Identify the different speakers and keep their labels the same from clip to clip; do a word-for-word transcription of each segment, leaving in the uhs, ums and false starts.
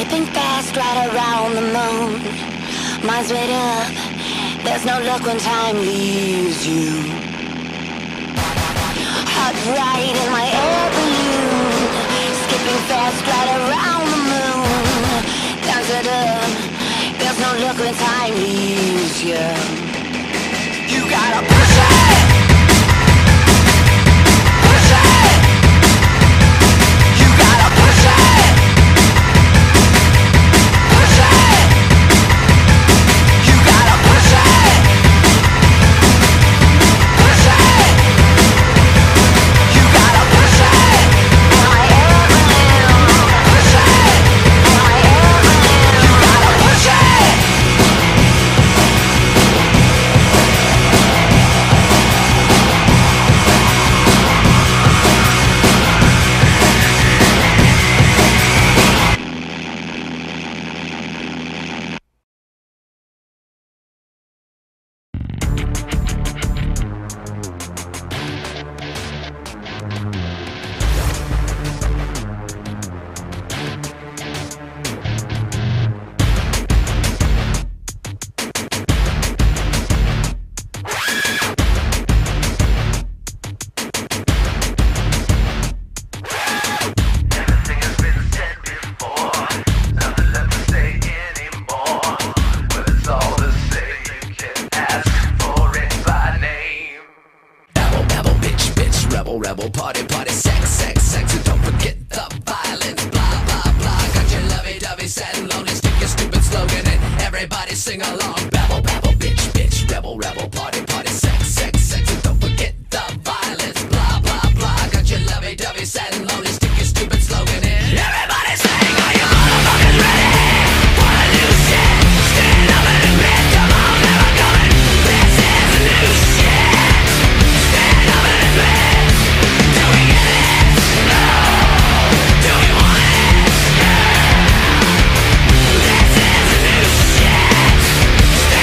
Speaker 1: Skipping fast right around the moon. Mind's made up, there's no luck when time leaves you. Hot right in my air balloon. Skipping fast right around the moon. Down to the, there's no luck when time leaves you. You gotta push it. Push it. You gotta push it. Push it. You gotta push it. Push it. You gotta push it. My air balloon. Push it. My air balloon. You gotta push it.
Speaker 2: Rebel, party, party, sex, sex, sex, and don't forget the violence, blah, blah, blah. Got your lovey-dovey, sad and lonely, stick your stupid slogan and everybody sing along. Babble, babble, bitch, bitch, rebel, rebel, party, party, sex, sex, sex, and don't forget the violence, blah, blah, blah. Got your lovey-dovey, sad and lonely, stick your stupid slogan in everybody sing, are you motherfuckers ready for a new shit? Stand up and admit, come on, never coming, this is a new shit. Stand up and admit. Do we get it? No. Do we want it? Yeah. This is a new shit.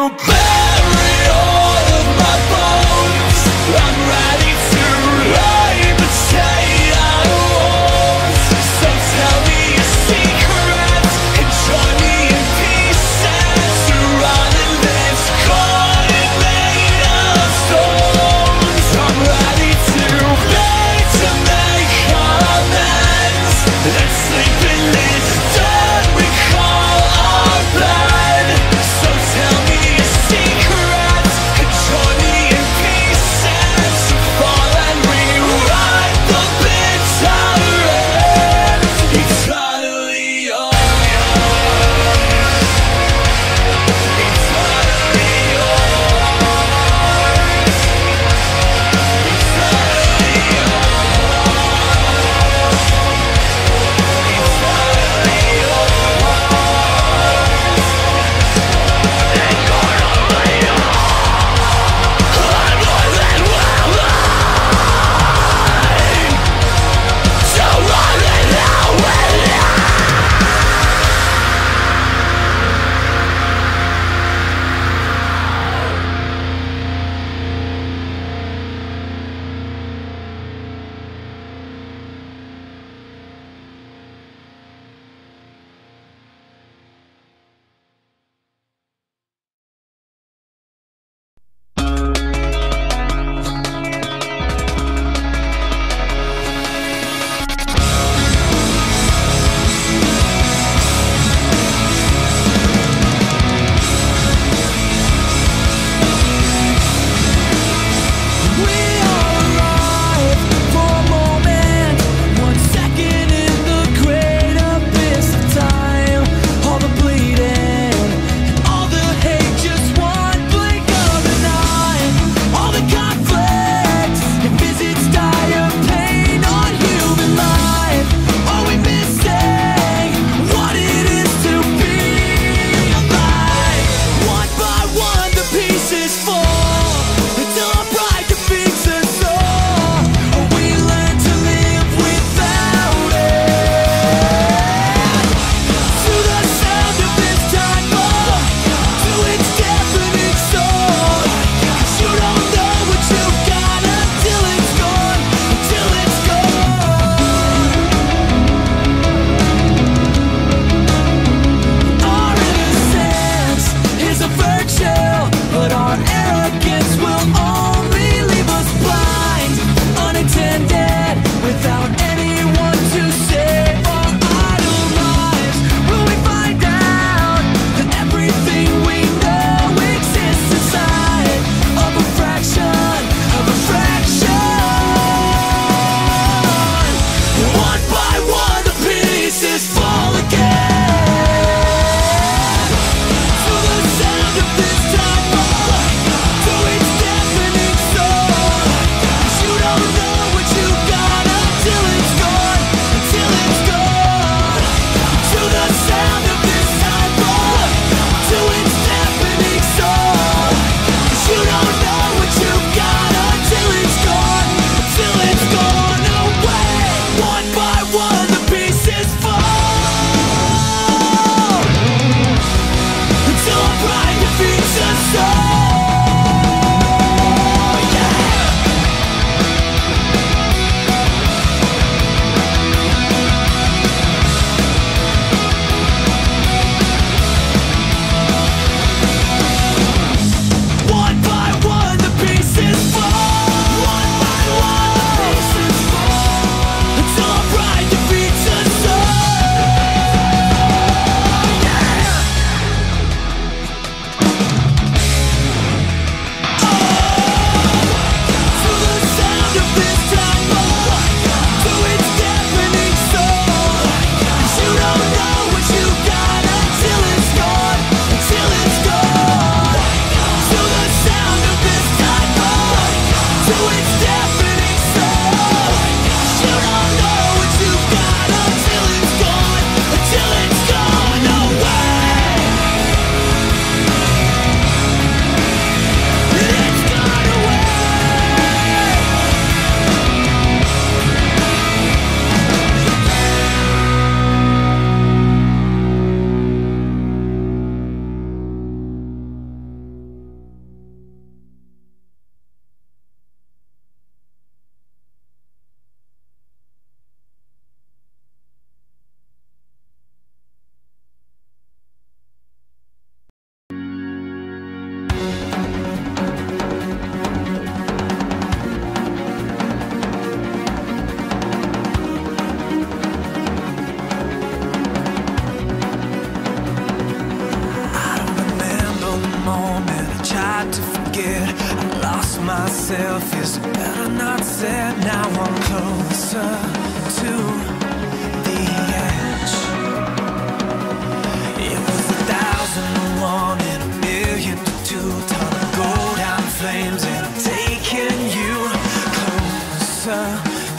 Speaker 2: bury all of my bones. I'm ready to lay potato walls. So tell me your secrets and join me in pieces. Rather than calling made of stones. I'm ready to beg to make amends. Let's sleep in this dirt we call our bed. So tell me your secrets.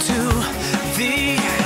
Speaker 3: to the